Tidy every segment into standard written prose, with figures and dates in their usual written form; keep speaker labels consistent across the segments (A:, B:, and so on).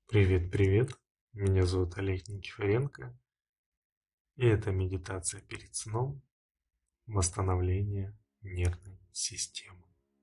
A: Привет, привет! Меня зовут Олег Никифоренко, и это медитация перед сном, восстановление нервной системы.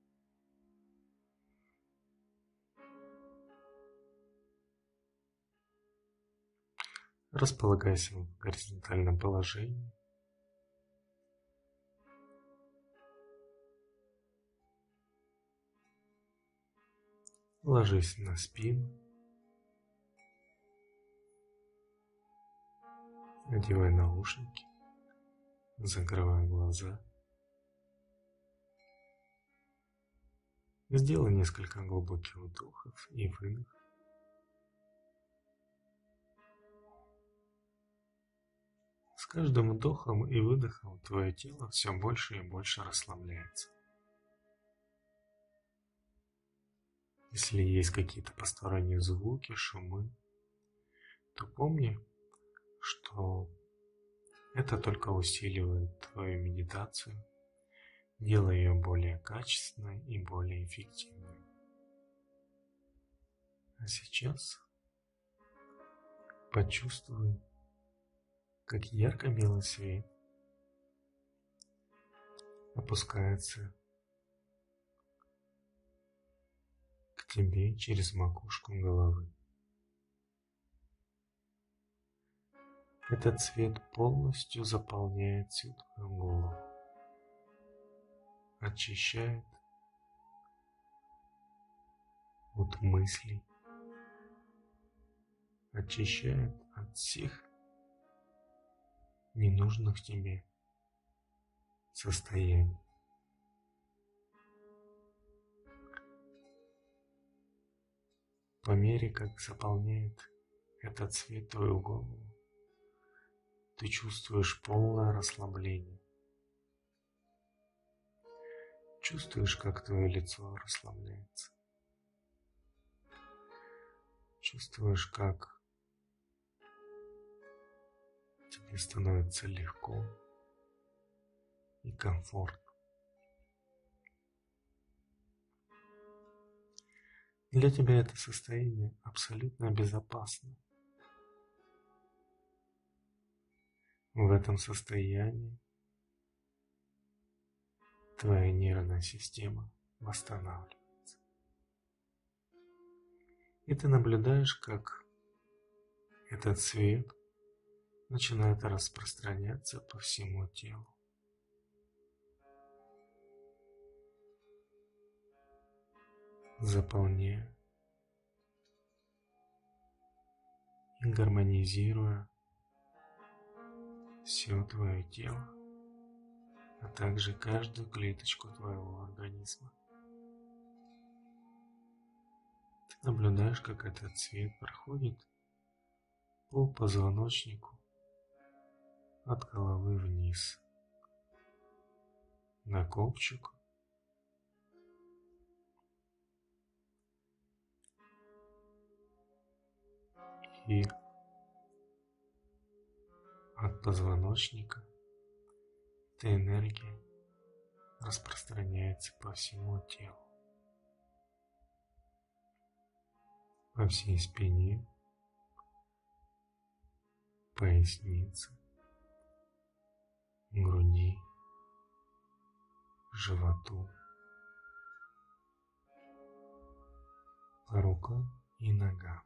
A: Располагайся в горизонтальном положении. Ложись на спину, одевай наушники, закрывай глаза. Сделай несколько глубоких вдохов и выдохов. С каждым вдохом и выдохом твое тело все больше и больше расслабляется. Если есть какие-то посторонние звуки, шумы, то помни, что это только усиливает твою медитацию, делая ее более качественной и более эффективной. А сейчас почувствуй, как ярко-белый свет опускается к тебе через макушку головы. Этот цвет полностью заполняет всю твою голову, очищает от мыслей, очищает от всех ненужных тебе состояний. По мере, как заполняет этот цвет твою голову, ты чувствуешь полное расслабление. Чувствуешь, как твое лицо расслабляется. Чувствуешь, как тебе становится легко и комфортно. Для тебя это состояние абсолютно безопасно. В этом состоянии твоя нервная система восстанавливается. И ты наблюдаешь, как этот свет начинает распространяться по всему телу. Заполняя и гармонизируя все твое тело, а также каждую клеточку твоего организма. Ты наблюдаешь, как этот цвет проходит по позвоночнику от головы вниз, на копчик, и от позвоночника эта энергия распространяется по всему телу, по всей спине, пояснице, груди, животу, по рукам и ногам,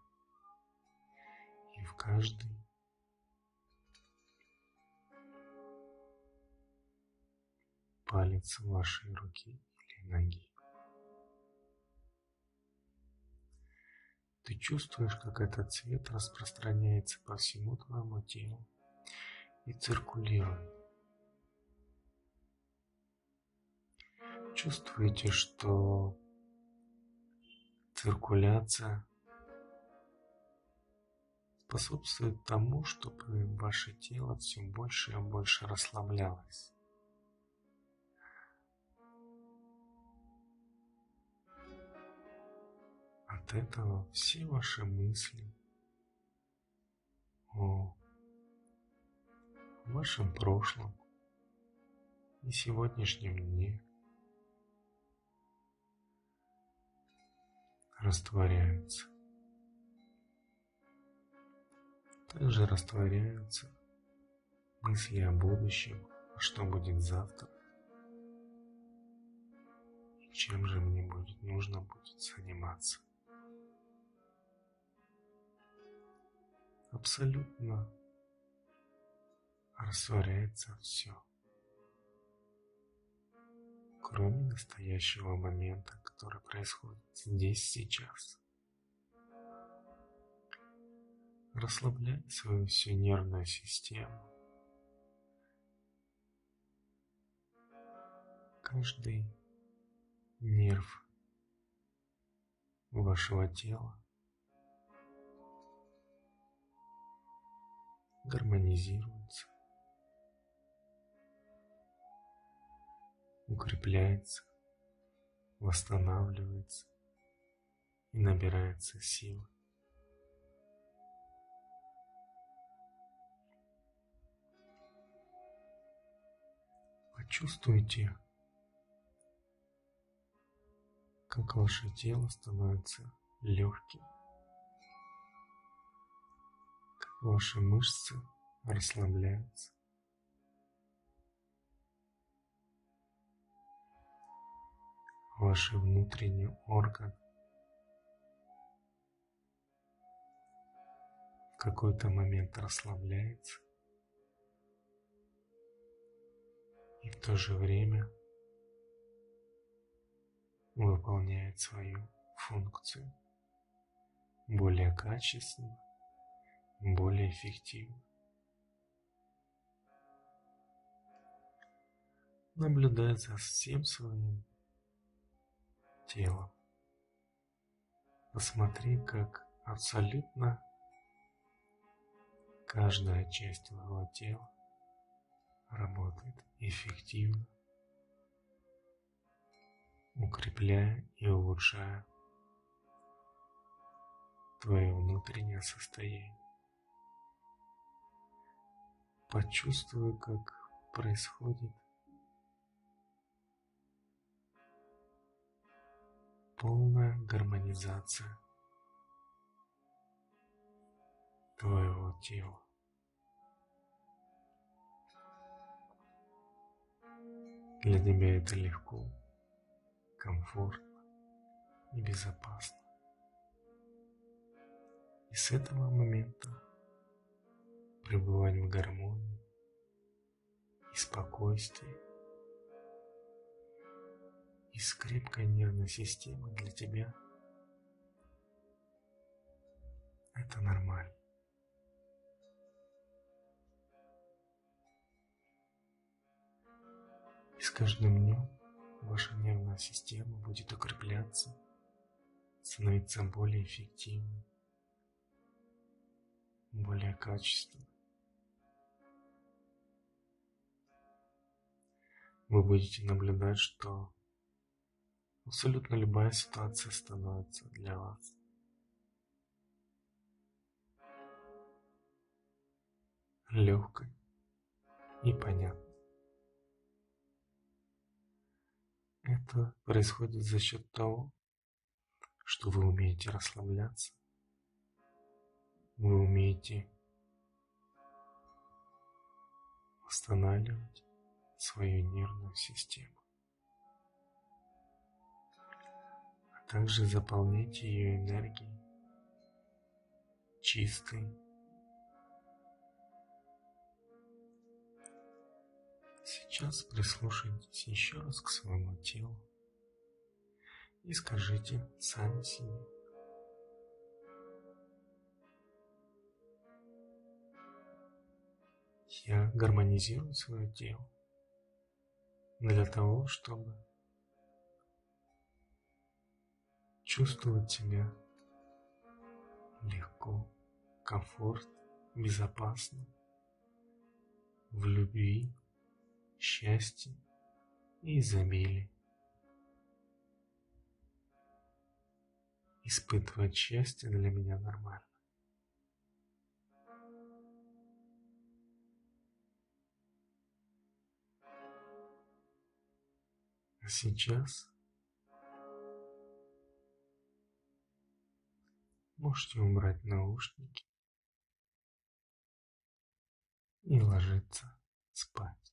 A: и в каждый палец вашей руки или ноги. Ты чувствуешь, как этот цвет распространяется по всему твоему телу и циркулирует. Чувствуете, что циркуляция способствует тому, чтобы ваше тело все больше и больше расслаблялось. От этого все ваши мысли о вашем прошлом и сегодняшнем дне растворяются. Также растворяются мысли о будущем, а что будет завтра, и чем же мне нужно будет заниматься. Абсолютно растворяется все, кроме настоящего момента, который происходит здесь, сейчас. Расслабляй свою всю нервную систему. Каждый нерв вашего тела гармонизируется, укрепляется, восстанавливается и набирается силы. Почувствуйте, как ваше тело становится легким, как ваши мышцы расслабляются. Ваши внутренние органы в какой-то момент расслабляются, и в то же время выполняет свою функцию более качественно, более эффективно. Наблюдай за всем своим телом. Посмотри, как абсолютно каждая часть твоего тела работает эффективно, укрепляя и улучшая твое внутреннее состояние. Почувствуй, как происходит полная гармонизация твоего тела. Для тебя это легко, комфортно и безопасно. И с этого момента пребывать в гармонии и спокойствии и с крепкой нервной системой для тебя это нормально. И с каждым днем ваша нервная система будет укрепляться, становиться более эффективной, более качественной. Вы будете наблюдать, что абсолютно любая ситуация становится для вас легкой и понятной. Это происходит за счет того, что вы умеете расслабляться, вы умеете восстанавливать свою нервную систему, а также заполнять ее энергией, чистой. Сейчас прислушайтесь еще раз к своему телу и скажите сами себе: я гармонизирую свое тело для того, чтобы чувствовать себя легко, комфортно, безопасно, в любви, счастье и изобилии. Испытывать счастье для меня нормально. А сейчас можете убрать наушники и ложиться спать.